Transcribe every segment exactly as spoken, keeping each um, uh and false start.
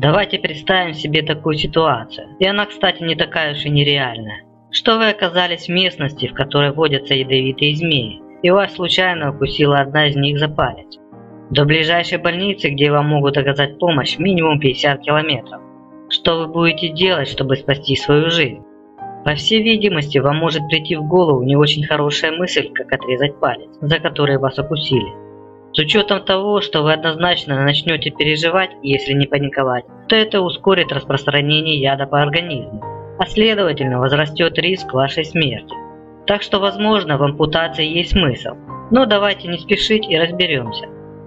Давайте представим себе такую ситуацию, и она, кстати, не такая уж и нереальная, что вы оказались в местности, в которой водятся ядовитые змеи, и вас случайно укусила одна из них за палец. До ближайшей больницы, где вам могут оказать помощь, минимум пятьдесят километров. Что вы будете делать, чтобы спасти свою жизнь? По всей видимости, вам может прийти в голову не очень хорошая мысль, как отрезать палец, за который вас укусили. С учетом того, что вы однозначно начнете переживать, если не паниковать, то это ускорит распространение яда по организму, а следовательно возрастет риск вашей смерти. Так что, возможно, в ампутации есть смысл, но давайте не спешить и разберемся.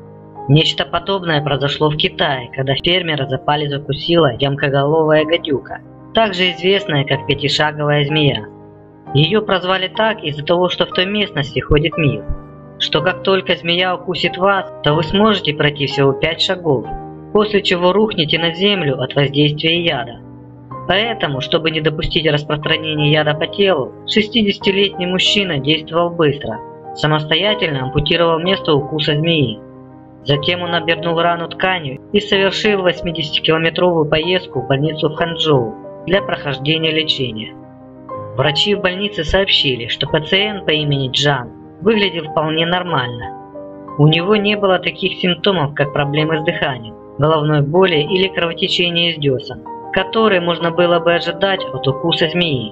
Нечто подобное произошло в Китае, когда фермера за палец укусила ямкоголовая гадюка, также известная как пятишаговая змея. Ее прозвали так из-за того, что в той местности ходит миф, что как только змея укусит вас, то вы сможете пройти всего пять шагов, после чего рухнете на землю от воздействия яда. Поэтому, чтобы не допустить распространения яда по телу, шестидесятилетний мужчина действовал быстро, самостоятельно ампутировал место укуса змеи. Затем он обернул рану тканью и совершил восьмидесятикилометровую поездку в больницу в Ханчжоу для прохождения лечения. Врачи в больнице сообщили, что пациент по имени Джан выглядел вполне нормально. У него не было таких симптомов, как проблемы с дыханием, головной боли или кровотечения из десен, которые можно было бы ожидать от укуса змеи.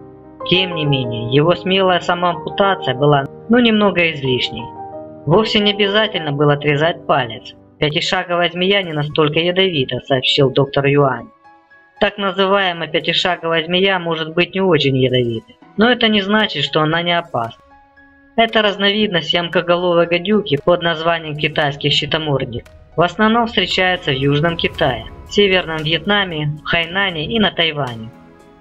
Тем не менее, его смелая самоампутация была ну немного излишней. Вовсе не обязательно было отрезать палец. Пятишаговая змея не настолько ядовита, сообщил доктор Юань. Так называемая пятишаговая змея может быть не очень ядовитой, но это не значит, что она не опасна. Это разновидность ямкоголовой гадюки под названием китайский щитомордник. В основном встречается в Южном Китае, в Северном Вьетнаме, в Хайнане и на Тайване.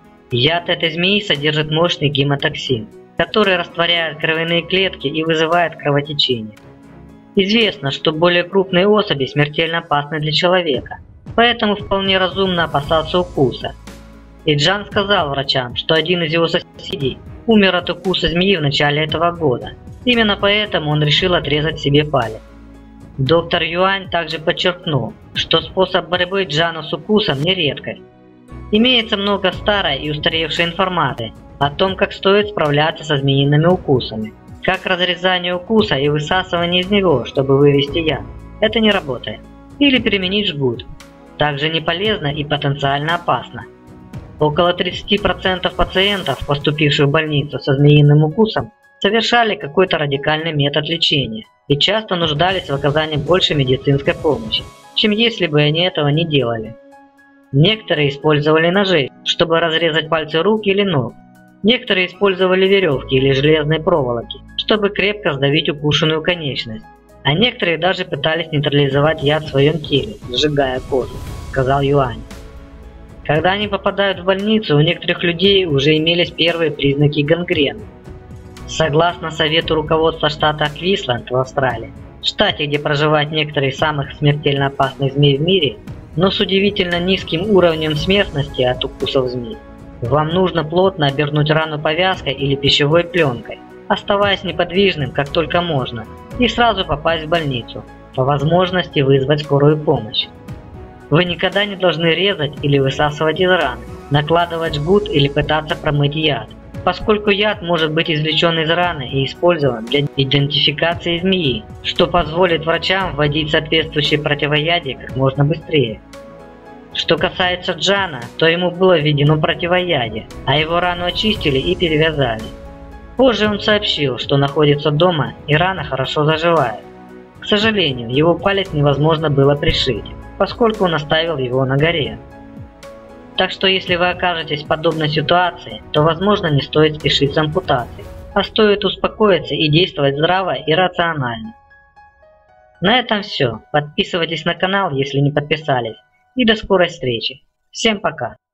Яд этой змеи содержит мощный гемотоксин, который растворяет кровяные клетки и вызывает кровотечение. Известно, что более крупные особи смертельно опасны для человека, поэтому вполне разумно опасаться укуса. И Джан сказал врачам, что один из его соседей умер от укуса змеи в начале этого года. Именно поэтому он решил отрезать себе палец. Доктор Юань также подчеркнул, что способ борьбы Джана с укусом не редкость. Имеется много старой и устаревшей информации о том, как стоит справляться со змеиными укусами, как разрезание укуса и высасывание из него, чтобы вывести яд. Это не работает. Или применить жгут. Также не полезно и потенциально опасно. Около тридцати процентов пациентов, поступивших в больницу со змеиным укусом, совершали какой-то радикальный метод лечения и часто нуждались в оказании большей медицинской помощи, чем если бы они этого не делали. Некоторые использовали ножи, чтобы разрезать пальцы рук или ног. Некоторые использовали веревки или железные проволоки, чтобы крепко сдавить укушенную конечность. А некоторые даже пытались нейтрализовать яд в своем теле, сжигая кожу, сказал Юань. Когда они попадают в больницу, у некоторых людей уже имелись первые признаки гангрены. Согласно совету руководства штата Квинсленд в Австралии, штате, где проживают некоторые из самых смертельно опасных змей в мире, но с удивительно низким уровнем смертности от укусов змей, вам нужно плотно обернуть рану повязкой или пищевой пленкой, оставаясь неподвижным как только можно, и сразу попасть в больницу, по возможности вызвать скорую помощь. Вы никогда не должны резать или высасывать из раны, накладывать жгут или пытаться промыть яд, поскольку яд может быть извлечен из раны и использован для идентификации змеи, что позволит врачам вводить соответствующие противоядия как можно быстрее. Что касается Джана, то ему было введено противоядие, а его рану очистили и перевязали. Позже он сообщил, что находится дома и рана хорошо заживает. К сожалению, его палец невозможно было пришить, поскольку он оставил его на горе. Так что если вы окажетесь в подобной ситуации, то возможно не стоит спешить с ампутацией, а стоит успокоиться и действовать здраво и рационально. На этом все. Подписывайтесь на канал, если не подписались. И до скорой встречи. Всем пока.